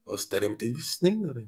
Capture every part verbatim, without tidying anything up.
Gostaria muito de sim, cara.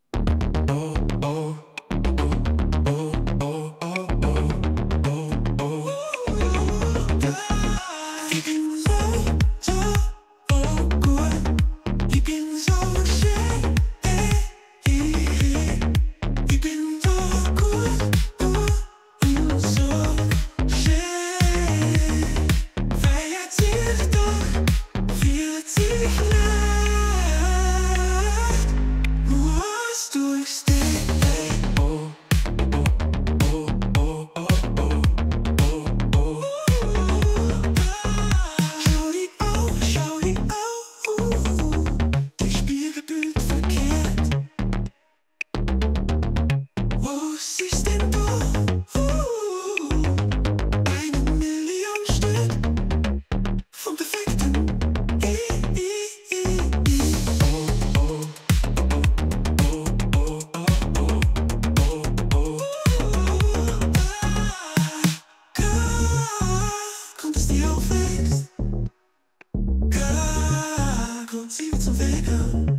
Sie wird zum Wecker,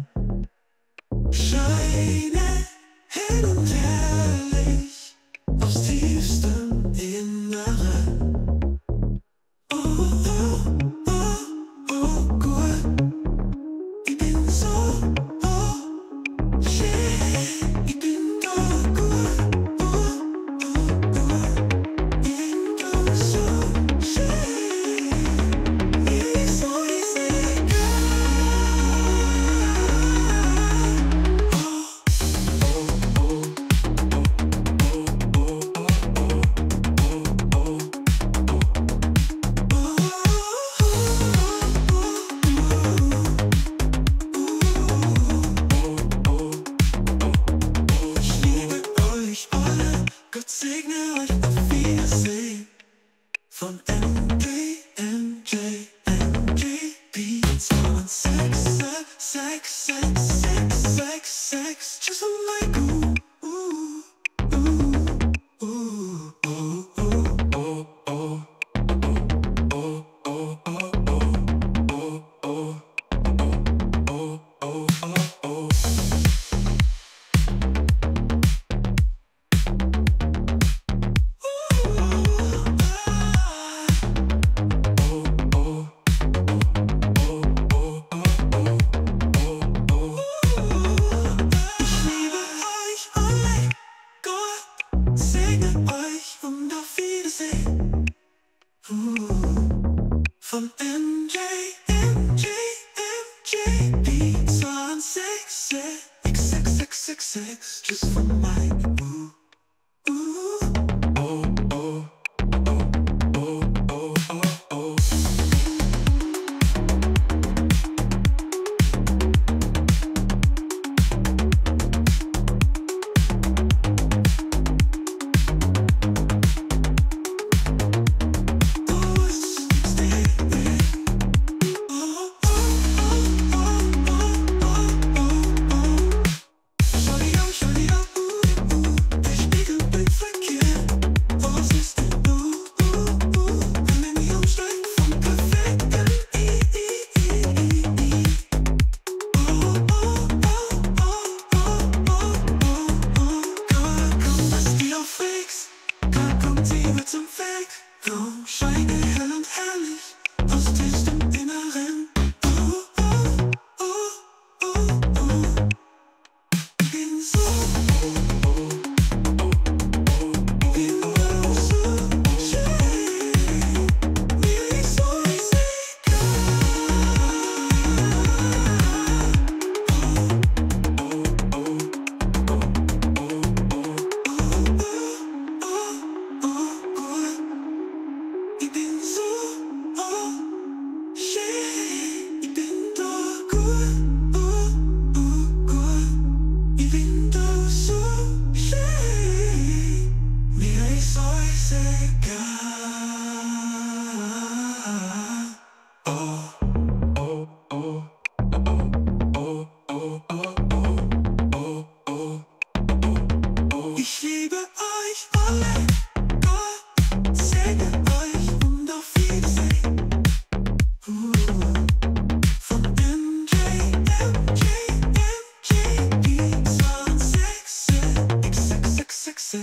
scheine hell und herrlich aus tiefstem Inneren. Oh, oh, oh, oh, gut, ich bin so, oh, shit, ich bin doch gut, oh, oh, gut, ich bin doch so, shit, ich so, ich sehe. Gott segne euch, auf Wiedersehen. Von M J, M J, M J Beats on Sex, Sex, Sex, Sex, Sex, Sex, just like ooh, ooh, ooh, ooh, ooh, ooh, ooh, ooh. Von M J, M J, M J Beats on Sex, Sex, Sex, Sex, Sex, Sex, just for my ooh, ooh, oh, oh, oh, oh, oh, oh, oh. Shawty, oh, shawty, oh, ooh.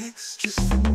sex just for